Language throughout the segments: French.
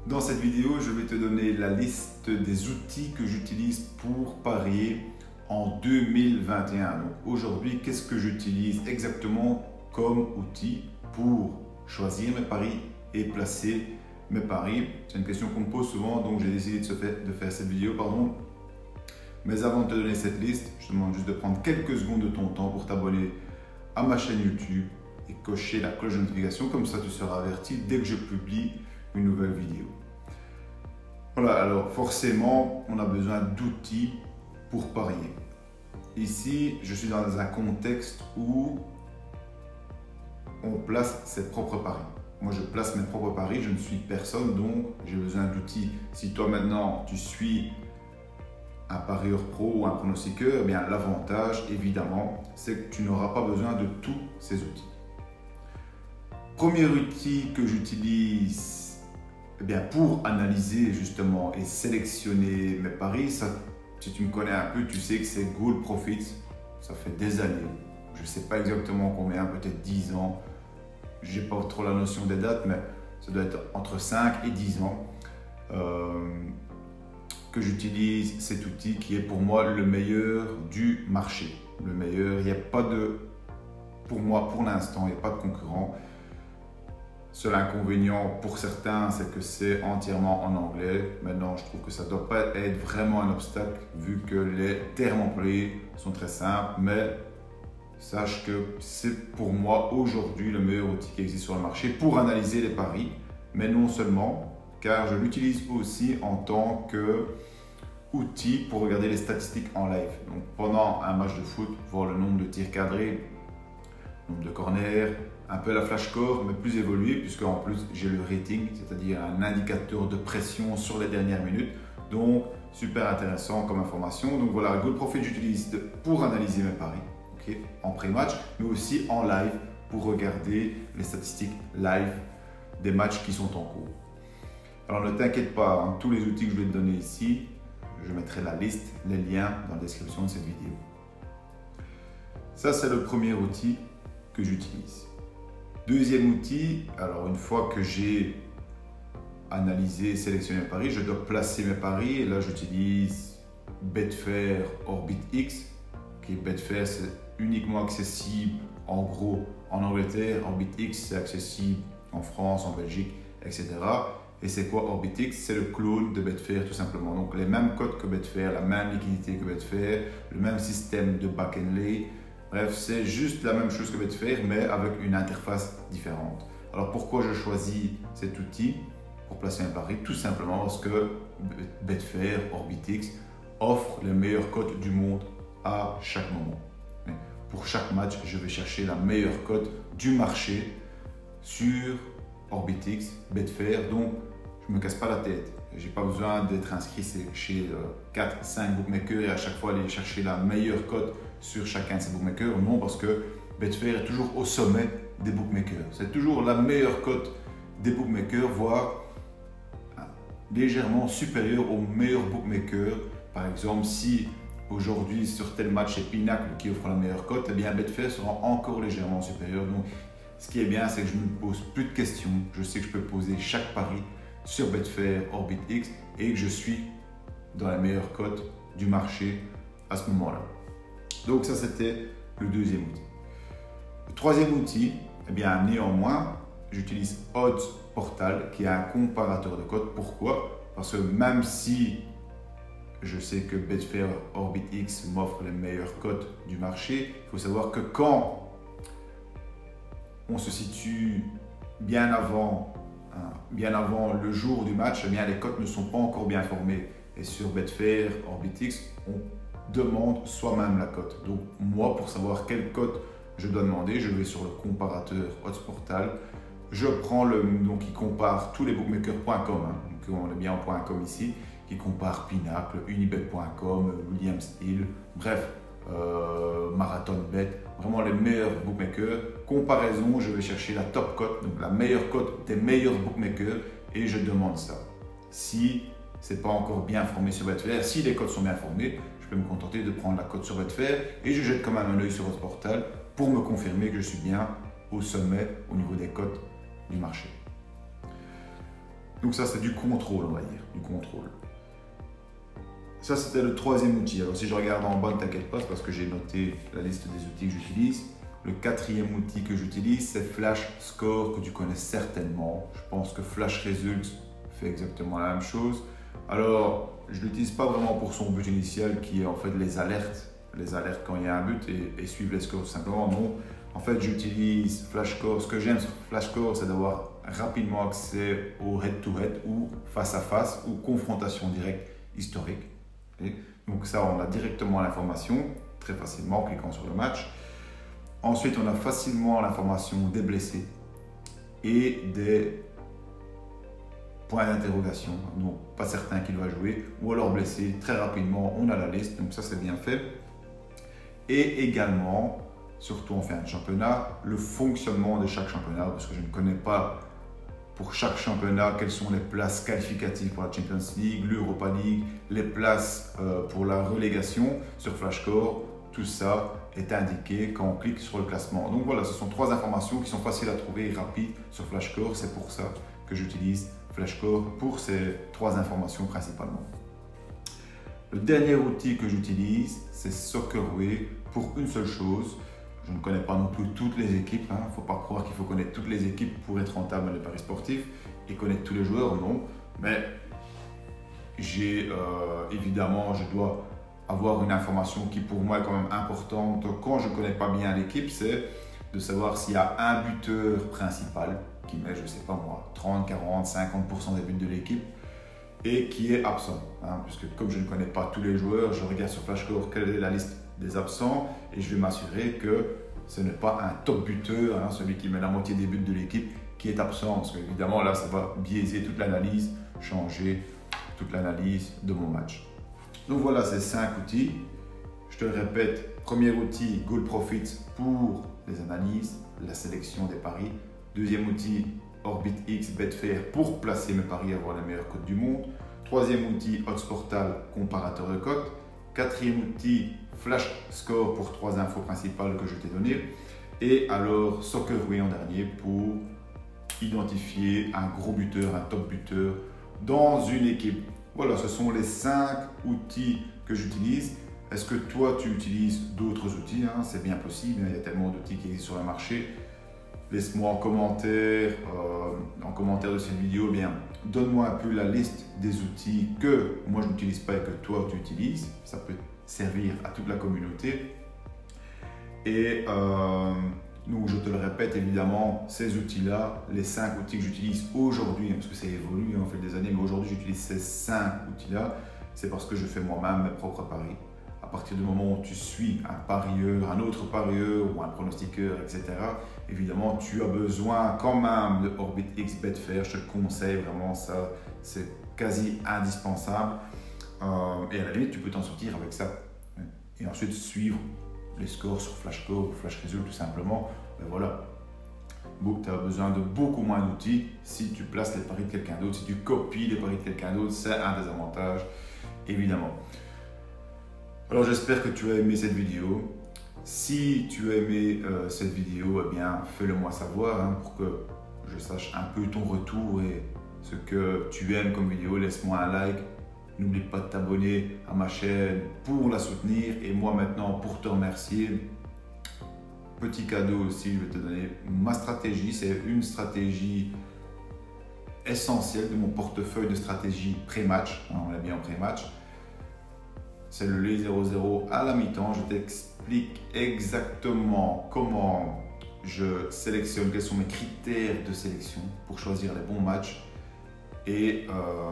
Dans cette vidéo, je vais te donner la liste des outils que j'utilise pour parier en 2021. Donc aujourd'hui, qu'est-ce que j'utilise exactement comme outil pour choisir mes paris et placer mes paris? C'est une question qu'on me pose souvent, donc j'ai décidé de faire cette vidéo. Mais avant de te donner cette liste, je te demande juste de prendre quelques secondes de ton temps pour t'abonner à ma chaîne YouTube et cocher la cloche de notification, comme ça tu seras averti dès que je publie une nouvelle vidéo. Voilà, alors forcément, on a besoin d'outils pour parier. Ici, je suis dans un contexte où on place ses propres paris. Moi, je place mes propres paris, je ne suis personne, donc j'ai besoin d'outils. Si toi maintenant, tu suis un parieur pro ou un pronostiqueur, eh bien l'avantage, évidemment, c'est que tu n'auras pas besoin de tous ces outils. Premier outil que j'utilise pour analyser justement et sélectionner mes paris, si tu me connais un peu, tu sais que c'est Goal Profit. Ça fait des années, je ne sais pas exactement combien, peut-être 10 ans. Je n'ai pas trop la notion des dates, mais ça doit être entre 5 et 10 ans que j'utilise cet outil qui est pour moi le meilleur du marché. Le meilleur, il n'y a pas de, pour moi pour l'instant, il n'y a pas de concurrent. Seul inconvénient pour certains, c'est que c'est entièrement en anglais. Maintenant, je trouve que ça ne doit pas être vraiment un obstacle vu que les termes employés sont très simples, mais sache que c'est pour moi aujourd'hui le meilleur outil qui existe sur le marché pour analyser les paris, mais non seulement, car je l'utilise aussi en tant qu'outil pour regarder les statistiques en live. Donc pendant un match de foot, voir le nombre de tirs cadrés, le nombre de corners, un peu la flash score, mais plus évolué, puisque en plus j'ai le rating, c'est-à-dire un indicateur de pression sur les dernières minutes. Donc super intéressant comme information. Donc voilà, Goal Profit j'utilise pour analyser mes paris, en pré-match, mais aussi en live pour regarder les statistiques live des matchs qui sont en cours. Alors ne t'inquiète pas, tous les outils que je vais te donner ici, je mettrai la liste, les liens dans la description de cette vidéo. Ça, c'est le premier outil que j'utilise. Deuxième outil, alors une fois que j'ai analysé, sélectionné mes paris, je dois placer mes paris et là j'utilise Betfair OrbitX. Betfair, c'est uniquement accessible en gros en Angleterre, OrbitX c'est accessible en France, en Belgique, etc. Et c'est quoi OrbitX? C'est le clone de Betfair tout simplement. Donc les mêmes codes que Betfair, la même liquidité que Betfair, le même système de back and lay. Bref, c'est juste la même chose que Betfair, mais avec une interface différente. Alors pourquoi je choisis cet outil pour placer un pari? Tout simplement parce que Betfair, OrbitX offre les meilleures cotes du monde à chaque moment. Pour chaque match, je vais chercher la meilleure cote du marché sur OrbitX, Betfair, donc je ne me casse pas la tête. Je n'ai pas besoin d'être inscrit chez 4-5 bookmakers et à chaque fois aller chercher la meilleure cote sur chacun de ces bookmakers. Non, parce que Betfair est toujours au sommet des bookmakers. C'est toujours la meilleure cote des bookmakers, voire légèrement supérieure aux meilleurs bookmakers. Par exemple, si aujourd'hui sur tel match c'est Pinacle qui offre la meilleure cote, eh bien Betfair sera encore légèrement supérieur. Donc ce qui est bien, c'est que je ne me pose plus de questions. Je sais que je peux poser chaque pari sur Betfair, OrbitX et que je suis dans la meilleure cote du marché à ce moment-là. Donc ça, c'était le deuxième outil. Le troisième outil, eh bien néanmoins, j'utilise Odds Portal qui est un comparateur de cotes. Pourquoi? Parce que même si je sais que Betfair OrbitX m'offre les meilleures cotes du marché, il faut savoir que quand on se situe bien avant le jour du match, eh bien, les cotes ne sont pas encore bien formées. Et sur Betfair OrbitX, on demande soi-même la cote. Donc moi, pour savoir quelle cote je dois demander, je vais sur le comparateur Odds Portal. Je prends donc il compare tous les bookmakers.com, donc on est bien en .com ici, qui compare Pinacle, Unibet.com, Williams Hill, bref, MarathonBet, vraiment les meilleurs bookmakers. Comparaison, je vais chercher la top cote, donc la meilleure cote des meilleurs bookmakers et je demande ça. Si ce n'est pas encore bien formé sur Betfair, si les cotes sont bien formées, je peux me contenter de prendre la cote sur Betfair et je jette quand même un œil sur votre portal pour me confirmer que je suis bien au sommet au niveau des cotes du marché. Donc ça, c'est du contrôle, on va dire, du contrôle. Ça, c'était le troisième outil. Alors si je regarde en bas, ne t'inquiète pas, parce que j'ai noté la liste des outils que j'utilise. Le quatrième outil que j'utilise, c'est Flash Score, que tu connais certainement. Je pense que Flash Results fait exactement la même chose. Alors, je ne l'utilise pas vraiment pour son but initial, qui est en fait les alertes quand il y a un but et suivre les scores tout simplement. Non, en fait, j'utilise Flash Score. Ce que j'aime sur Flash Score, c'est d'avoir rapidement accès au head-to-head ou face-à-face ou confrontation directe historique. Okay. Donc ça, on a directement l'information, très facilement en cliquant sur le match. Ensuite, on a facilement l'information des blessés et des points d'interrogation, donc pas certain qu'il va jouer, ou alors blessé, très rapidement, on a la liste, donc ça c'est bien fait. Et également, surtout en fin de championnat, le fonctionnement de chaque championnat, parce que je ne connais pas pour chaque championnat quelles sont les places qualificatives pour la Champions League, l'Europa League, les places pour la relégation sur Flashscore. Tout ça est indiqué quand on clique sur le classement. Donc voilà, ce sont trois informations qui sont faciles à trouver et rapides sur Flashscore. C'est pour ça que j'utilise Flashscore pour ces trois informations principalement. Le dernier outil que j'utilise, c'est Soccerway pour une seule chose. Je ne connais pas non plus toutes les équipes. Il ne faut pas croire qu'il faut connaître toutes les équipes pour être rentable dans les paris sportifs et connaître tous les joueurs, non. Mais évidemment, je dois avoir une information qui pour moi est quand même importante quand je ne connais pas bien l'équipe, c'est de savoir s'il y a un buteur principal qui met, je ne sais pas moi, 30, 40, 50% des buts de l'équipe et qui est absent. Puisque comme je ne connais pas tous les joueurs, je regarde sur Flashscore quelle est la liste des absents et je vais m'assurer que ce n'est pas un top buteur, celui qui met la moitié des buts de l'équipe, qui est absent. Parce qu'évidemment, là, ça va biaiser toute l'analyse, changer toute l'analyse de mon match. Donc voilà, ces 5 outils. Je te le répète, premier outil, Goal Profit pour les analyses, la sélection des paris. Deuxième outil, OrbitX Betfair pour placer mes paris et avoir les meilleures cotes du monde. Troisième outil, Oddsportal, comparateur de cotes. Quatrième outil, Flash Score pour 3 infos principales que je t'ai données. Et alors Soccerway en dernier pour identifier un gros buteur, un top buteur dans une équipe. Voilà, ce sont les 5 outils que j'utilise. Est-ce que toi tu utilises d'autres outils? C'est bien possible, il y a tellement d'outils qui existent sur le marché. Laisse-moi en commentaire de cette vidéo, donne-moi un peu la liste des outils que moi je n'utilise pas et que toi tu utilises. Ça peut servir à toute la communauté. Et donc je te le répète évidemment, ces outils-là, les 5 outils que j'utilise aujourd'hui, parce que ça évolue en fait des années, mais aujourd'hui j'utilise ces 5 outils-là, c'est parce que je fais moi-même mes propres paris. À partir du moment où tu suis un parieur, un autre parieur ou un pronostiqueur, etc., évidemment, tu as besoin quand même de OrbitX Betfair. Je te le conseille vraiment, ça, c'est quasi indispensable. Et à la limite, tu peux t'en sortir avec ça. Et ensuite, suivre les scores sur Flashscore ou Flash Results tout simplement. Ben voilà. Tu as besoin de beaucoup moins d'outils si tu places les paris de quelqu'un d'autre. Si tu copies les paris de quelqu'un d'autre, c'est un des avantages, évidemment. Alors j'espère que tu as aimé cette vidéo. Si tu as aimé cette vidéo, fais-le moi savoir pour que je sache un peu ton retour et ce que tu aimes comme vidéo. Laisse-moi un like. N'oublie pas de t'abonner à ma chaîne pour la soutenir. Et moi maintenant, pour te remercier, petit cadeau aussi, je vais te donner ma stratégie. C'est une stratégie essentielle de mon portefeuille de stratégie pré-match. On l'a mis en pré-match. C'est le lait 0-0 à la mi-temps. Je t'explique exactement comment je sélectionne, quels sont mes critères de sélection pour choisir les bons matchs. Et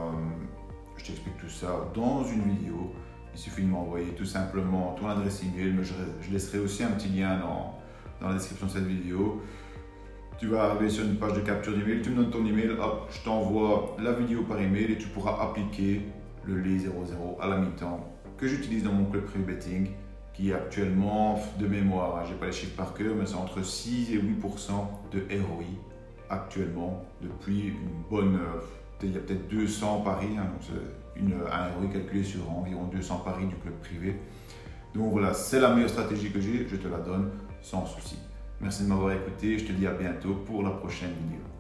je t'explique tout ça dans une vidéo. Il suffit de m'envoyer tout simplement ton adresse email, mais je laisserai aussi un petit lien dans la description de cette vidéo. Tu vas arriver sur une page de capture d'email, tu me donnes ton email, hop, je t'envoie la vidéo par email et tu pourras appliquer le lait 0-0 à la mi-temps que j'utilise dans mon club privé betting, qui est actuellement de mémoire, je n'ai pas les chiffres par cœur, mais c'est entre 6 et 8% de ROI actuellement, depuis une bonne, il y a peut-être 200 paris, donc un ROI calculé sur environ 200 paris du club privé. Donc voilà, c'est la meilleure stratégie que j'ai, je te la donne sans souci. Merci de m'avoir écouté, je te dis à bientôt pour la prochaine vidéo.